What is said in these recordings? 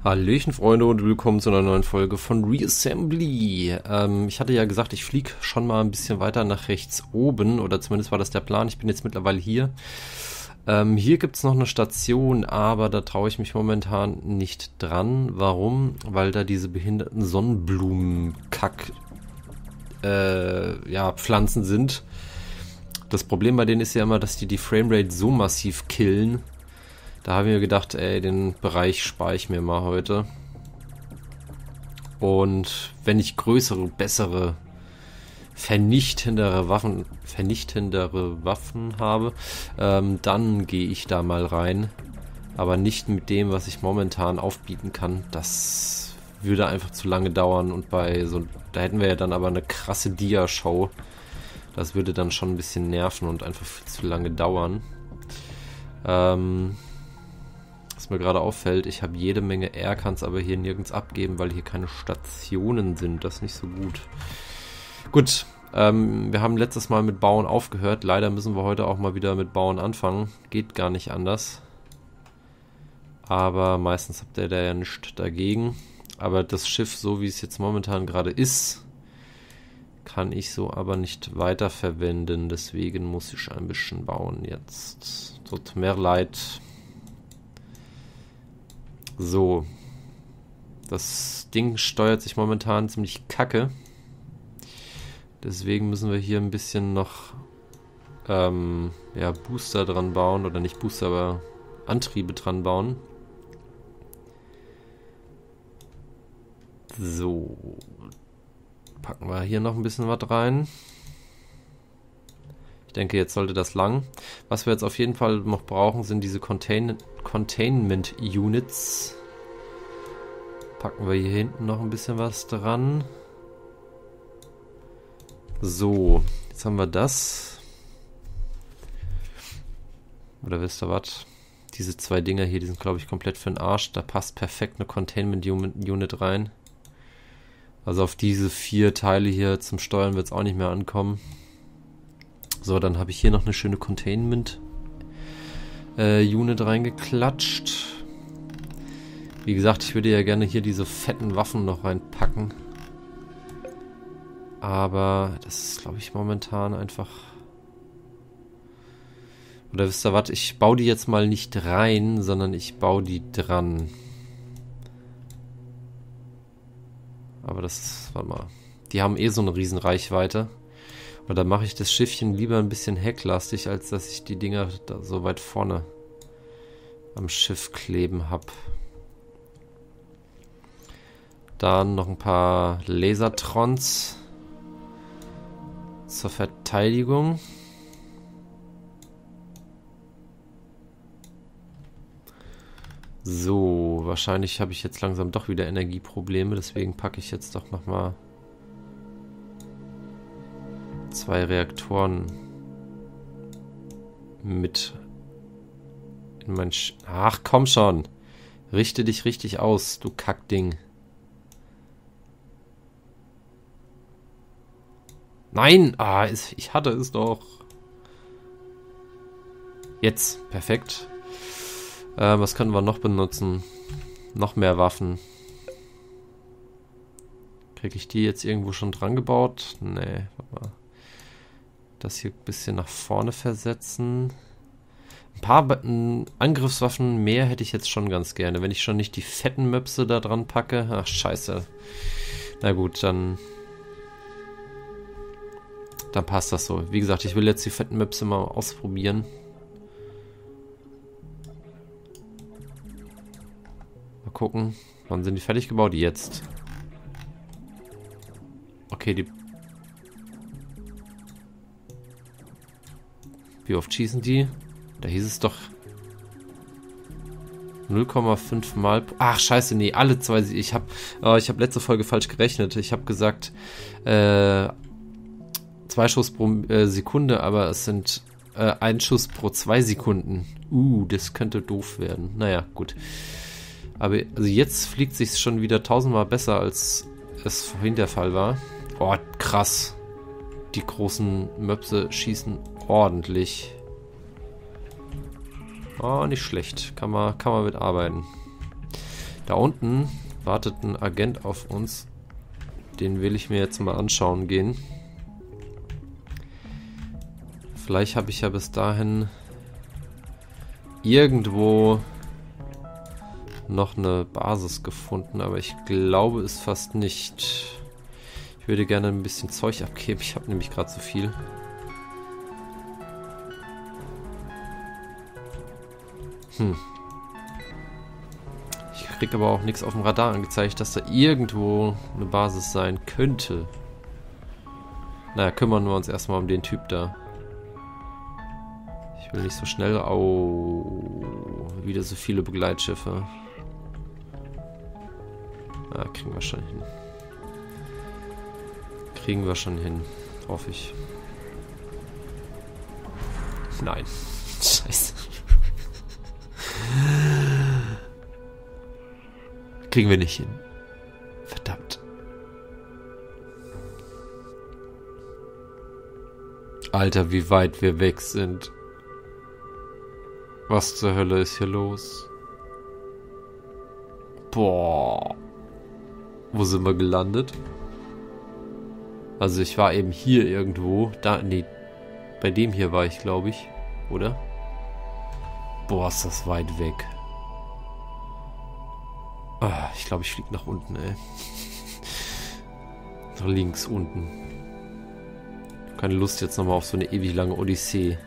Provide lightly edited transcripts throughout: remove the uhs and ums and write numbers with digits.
Hallöchen Freunde und willkommen zu einer neuen Folge von Reassembly. Ich hatte ja gesagt, ich fliege schon mal ein bisschen weiter nach rechts oben, oder zumindest war das der Plan. Ich bin jetzt mittlerweile hier. Hier gibt es noch eine Station, aber da traue ich mich momentan nicht dran. Warum? Weil da diese behinderten Sonnenblumenkack Pflanzen sind. Das Problem bei denen ist ja immer, dass die Framerate so massiv killen. Da habe ich mir gedacht, den Bereich spare ich mir mal heute. Und wenn ich größere, bessere, vernichtendere Waffen habe, dann gehe ich da mal rein. Aber nicht mit dem, was ich momentan aufbieten kann. Das würde einfach zu lange dauern. Und da hätten wir ja dann aber eine krasse Dia-Show. Das würde dann schon ein bisschen nerven und einfach viel zu lange dauern. Was mir gerade auffällt, ich habe jede Menge R, kann es aber hier nirgends abgeben, weil hier keine Stationen sind. Das ist nicht so gut. Gut, wir haben letztes Mal mit Bauen aufgehört. Leider müssen wir heute auch mal wieder mit Bauen anfangen. Geht gar nicht anders. Aber meistens habt ihr da ja nichts dagegen. Aber das Schiff, so wie es jetzt momentan gerade ist, kann ich so aber nicht weiterverwenden. Deswegen muss ich ein bisschen bauen jetzt. Tut mir leid. So, das Ding steuert sich momentan ziemlich kacke. Deswegen müssen wir hier ein bisschen noch Booster dran bauen. Oder nicht Booster, aber Antriebe dran bauen. So, packen wir hier noch ein bisschen was rein. Ich denke, jetzt sollte das lang. Was wir jetzt auf jeden Fall noch brauchen, sind diese Containment Units. Packen wir hier hinten noch ein bisschen was dran. So, jetzt haben wir das. Oder wisst ihr was? Diese zwei Dinger hier, die sind, glaube ich, komplett für den Arsch. Da passt perfekt eine Containment Unit rein. Also auf diese 4 Teile hier zum Steuern wird es auch nicht mehr ankommen. So, dann habe ich hier noch eine schöne Containment Unit reingeklatscht. Wie gesagt, ich würde ja gerne hier diese fetten Waffen noch reinpacken. Aber das ist, glaube ich, momentan einfach... Oder wisst ihr was? Ich baue die jetzt mal nicht rein, sondern ich baue die dran. Aber das ist... Warte mal. Die haben so eine riesen Reichweite. Und dann mache ich das Schiffchen lieber ein bisschen hecklastig, als dass ich die Dinger da so weit vorne am Schiff kleben habe. Dann noch ein paar Lasertrons zur Verteidigung. So, wahrscheinlich habe ich jetzt langsam doch wieder Energieprobleme, deswegen packe ich jetzt doch nochmal 2 Reaktoren mit in mein Ach, komm schon. Richte dich richtig aus, du Kackding. Nein! Ich hatte es doch. Jetzt, perfekt. Was können wir noch benutzen? Noch mehr Waffen. Kriege ich die jetzt irgendwo schon dran gebaut? Nee, warte mal. Das hier ein bisschen nach vorne versetzen. Ein paar Angriffswaffen mehr hätte ich jetzt schon ganz gerne. Wenn ich schon nicht die fetten Möpse da dran packe. Ach, scheiße. Na gut, dann passt das so. Wie gesagt, ich will jetzt die fetten Möpse mal ausprobieren. Mal gucken. Wann sind die fertig gebaut? Jetzt. Okay, Wie oft schießen die? Da hieß es doch 0,5 Mal. Ach, scheiße, nee, alle 2. Ich habe letzte Folge falsch gerechnet. Ich habe gesagt 2 Schuss pro Sekunde, aber es sind 1 Schuss pro 2 Sekunden. Das könnte doof werden. Naja, gut. Aber also jetzt fliegt es sich schon wieder 1000-mal besser, als es vorhin der Fall war. Oh, krass. Die großen Möpse schießen ordentlich. Oh, nicht schlecht. Kann man mitarbeiten. Da unten wartet ein Agent auf uns. Den will ich mir jetzt mal anschauen gehen. Vielleicht habe ich ja bis dahin irgendwo noch eine Basis gefunden, aber ich glaube es fast nicht. Ich würde gerne ein bisschen Zeug abgeben. Ich habe nämlich gerade so viel. Ich kriege aber auch nichts auf dem Radar angezeigt, dass da irgendwo eine Basis sein könnte. Naja, kümmern wir uns erstmal um den Typ da. Ich will nicht so schnell. Au, wieder so viele Begleitschiffe. Ah, kriegen wir schon hin. Kriegen wir schon hin. Hoffe ich. Nein. Scheiße. Kriegen wir nicht hin. Verdammt. Alter, wie weit wir weg sind. Was zur Hölle ist hier los? Boah. Wo sind wir gelandet? Also ich war eben hier irgendwo. Da, nee. Bei dem hier war ich, glaube ich. Oder? Boah, ist das weit weg. Ah, ich glaube, ich fliege nach unten, ey. Nach links unten. Keine Lust jetzt nochmal auf so eine ewig lange Odyssee.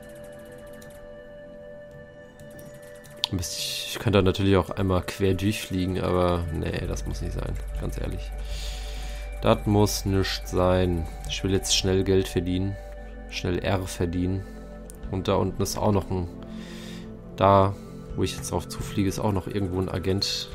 Ich könnte da natürlich auch einmal quer durchfliegen, aber nee, das muss nicht sein. Ganz ehrlich. Das muss nicht sein. Ich will jetzt schnell Geld verdienen. Schnell R verdienen. Und da unten ist auch noch ein... Da, wo ich jetzt drauf zufliege, ist auch noch irgendwo ein Agent.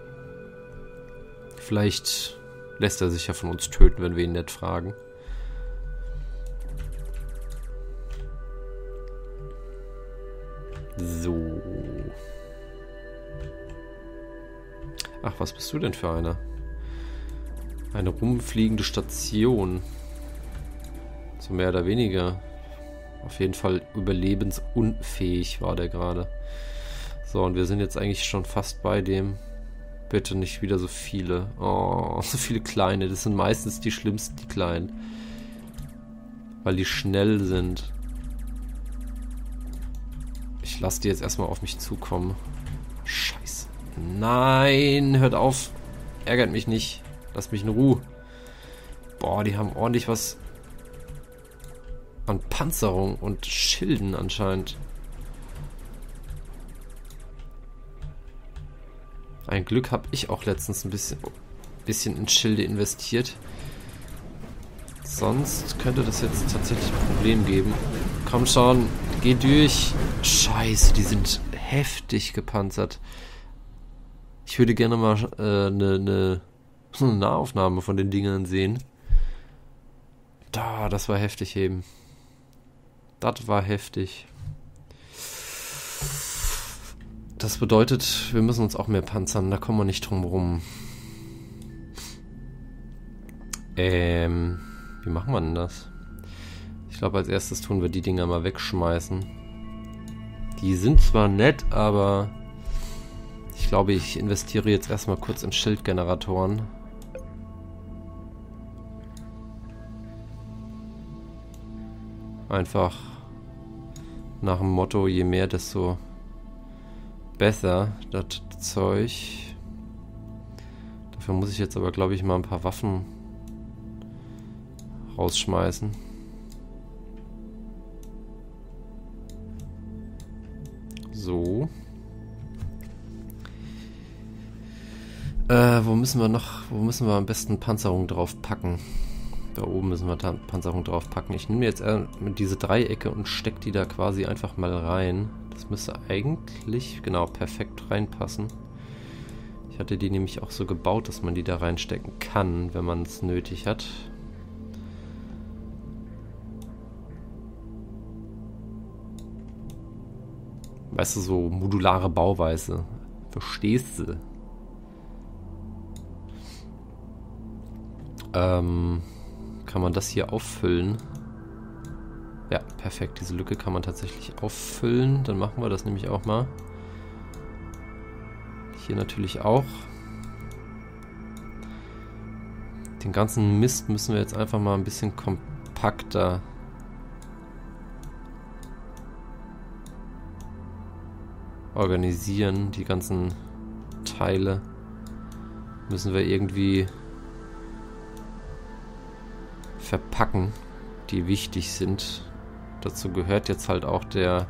Vielleicht lässt er sich ja von uns töten, wenn wir ihn nicht fragen. So. Ach, was bist du denn für einer? Eine rumfliegende Station. So mehr oder weniger. Auf jeden Fall überlebensunfähig war der gerade. So, und wir sind jetzt eigentlich schon fast bei dem. Bitte nicht wieder so viele. Oh, so viele kleine. Das sind meistens die schlimmsten, die kleinen. Weil die schnell sind. Ich lasse die jetzt erstmal auf mich zukommen. Scheiße. Nein, hört auf. Ärgert mich nicht. Lasst mich in Ruhe. Boah, die haben ordentlich was an Panzerung und Schilden anscheinend. Ein Glück habe ich auch letztens ein bisschen in Schilde investiert. Sonst könnte das jetzt tatsächlich ein Problem geben. Komm schon, geh durch. Scheiße, die sind heftig gepanzert. Ich würde gerne mal eine Nahaufnahme von den Dingern sehen. Da, das war heftig eben. Das war heftig. Das bedeutet, wir müssen uns auch mehr panzern. Da kommen wir nicht drum rum. Wie machen wir denn das? Ich glaube, als erstes tun wir die Dinger mal wegschmeißen. Die sind zwar nett, aber ich glaube, ich investiere jetzt erstmal kurz in Schildgeneratoren. Einfach nach dem Motto, je mehr, desto besser, das Zeug. Dafür muss ich jetzt aber, glaube ich, mal ein paar Waffen rausschmeißen. So. Wo müssen wir am besten Panzerung drauf packen? Da oben müssen wir Panzerung drauf packen. Ich nehme jetzt mit diese Dreiecke und stecke die da quasi einfach mal rein. Das müsste eigentlich, genau, perfekt reinpassen. Ich hatte die nämlich auch so gebaut, dass man die da reinstecken kann, wenn man es nötig hat. Weißt du, so modulare Bauweise. Verstehst du? Kann man das hier auffüllen? Ja, perfekt. Diese Lücke kann man tatsächlich auffüllen. Dann machen wir das nämlich auch mal. Hier natürlich auch. Den ganzen Mist müssen wir jetzt einfach mal ein bisschen kompakter organisieren. Die ganzen Teile müssen wir irgendwie verpacken, die wichtig sind. Dazu gehört jetzt halt auch der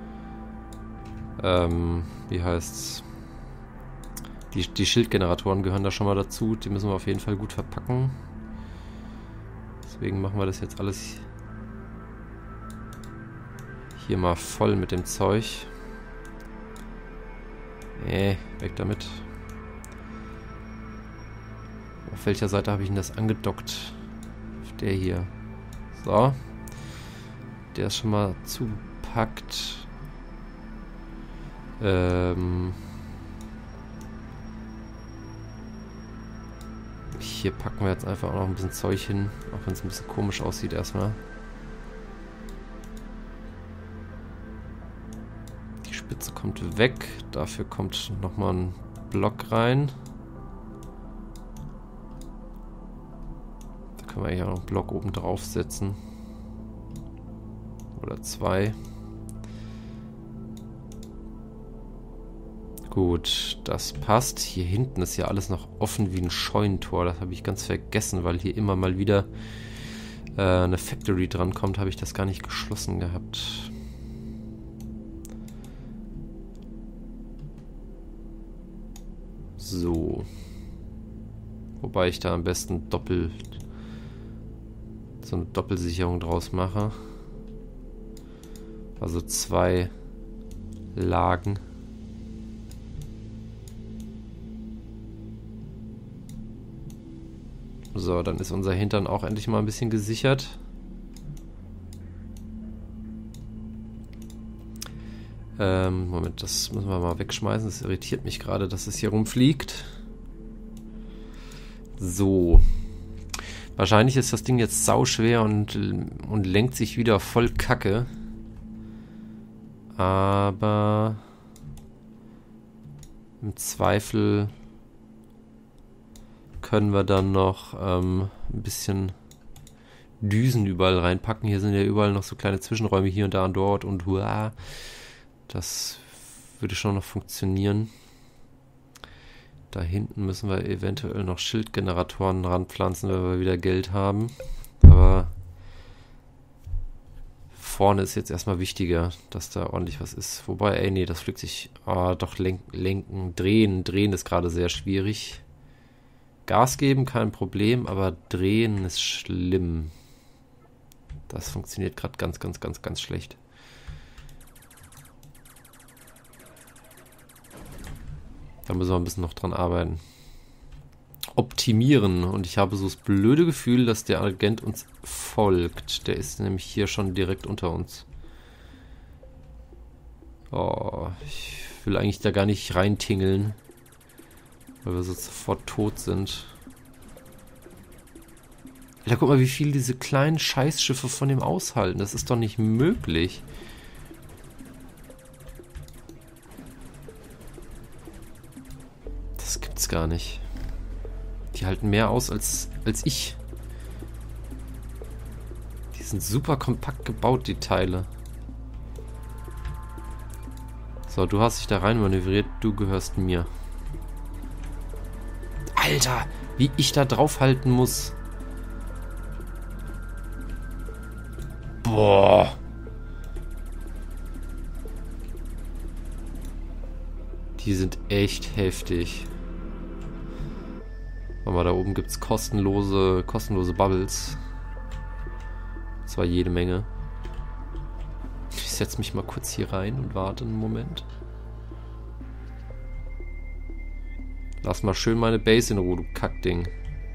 wie heißt's? Die Schildgeneratoren gehören da schon mal dazu. Die müssen wir auf jeden Fall gut verpacken. Deswegen machen wir das jetzt alles hier mal voll mit dem Zeug. Weg damit. Auf welcher Seite habe ich denn das angedockt? Auf der hier. So. Der ist schon mal zugepackt. Hier packen wir jetzt einfach auch noch ein bisschen Zeug hin, auch wenn es ein bisschen komisch aussieht erstmal. Die Spitze kommt weg, dafür kommt nochmal ein Block rein. Da können wir eigentlich auch noch einen Block oben drauf setzen. Oder 2. Gut, das passt. Hier hinten ist ja alles noch offen wie ein Scheunentor. Das habe ich ganz vergessen, weil hier immer mal wieder eine Factory dran kommt, habe ich das gar nicht geschlossen gehabt. So. Wobei ich da am besten so eine Doppelsicherung draus mache. Also 2 Lagen. So, dann ist unser Hintern auch endlich mal ein bisschen gesichert. Moment, das müssen wir mal wegschmeißen. Das irritiert mich gerade, dass es hier rumfliegt. So. Wahrscheinlich ist das Ding jetzt sauschwer und lenkt sich wieder voll Kacke. Aber im Zweifel können wir dann noch ein bisschen Düsen überall reinpacken. Hier sind ja überall noch so kleine Zwischenräume hier und da und dort und huah. Das würde schon noch funktionieren. Da hinten müssen wir eventuell noch Schildgeneratoren ranpflanzen, wenn wir wieder Geld haben. Aber vorne ist jetzt erstmal wichtiger, dass da ordentlich was ist. Wobei, nee, das fliegt sich... doch, lenken, drehen. Drehen ist gerade sehr schwierig. Gas geben, kein Problem, aber drehen ist schlimm. Das funktioniert gerade ganz schlecht. Da müssen wir ein bisschen noch dran arbeiten. Optimieren. Und ich habe so das blöde Gefühl, dass der Agent uns folgt. Der ist nämlich hier schon direkt unter uns. Oh, ich will eigentlich da gar nicht reintingeln. Weil wir so sofort tot sind. Alter, guck mal, wie viel diese kleinen Scheißschiffe von dem aushalten. Das ist doch nicht möglich. Das gibt's gar nicht. Die halten mehr aus als ich. Die sind super kompakt gebaut, die Teile. So, du hast dich da rein manövriert. Du gehörst mir. Alter, wie ich da draufhalten muss. Boah. Die sind echt heftig. Warte mal, da oben gibt es kostenlose Bubbles. Und zwar jede Menge. Ich setze mich mal kurz hier rein und warte einen Moment. Lass mal schön meine Base in Ruhe, du Kackding.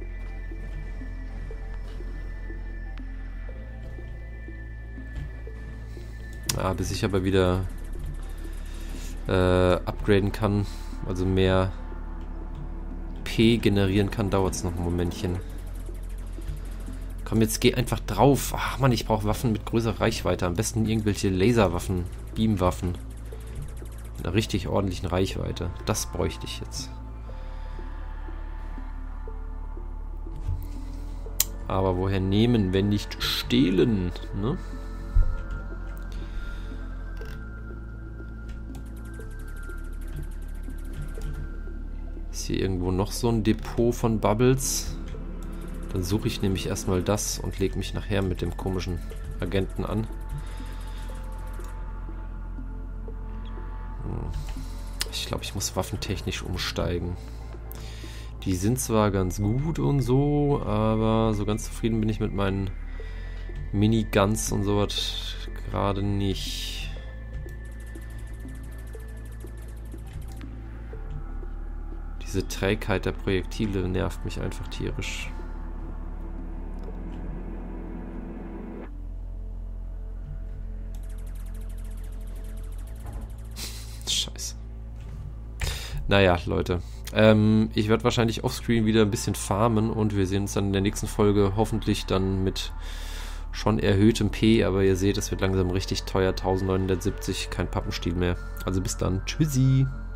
Bis ich aber wieder upgraden kann, also mehr P generieren kann, dauert es noch ein Momentchen. Komm, jetzt geh einfach drauf. Ach man, ich brauche Waffen mit größerer Reichweite. Am besten irgendwelche Laserwaffen, Beamwaffen. Mit einer richtig ordentlichen Reichweite. Das bräuchte ich jetzt. Aber woher nehmen, wenn nicht stehlen, ne? Ist hier irgendwo noch so ein Depot von Bubbles? Dann suche ich nämlich erstmal das und lege mich nachher mit dem komischen Agenten an. Ich glaube, ich muss waffentechnisch umsteigen. Die sind zwar ganz gut und so, aber so ganz zufrieden bin ich mit meinen Miniguns und sowas gerade nicht. Diese Trägheit der Projektile nervt mich einfach tierisch. Scheiße. Naja, Leute. Ich werde wahrscheinlich offscreen wieder ein bisschen farmen und wir sehen uns dann in der nächsten Folge hoffentlich dann mit schon erhöhtem P, aber ihr seht, es wird langsam richtig teuer, 1970, kein Pappenstiel mehr. Also bis dann, tschüssi!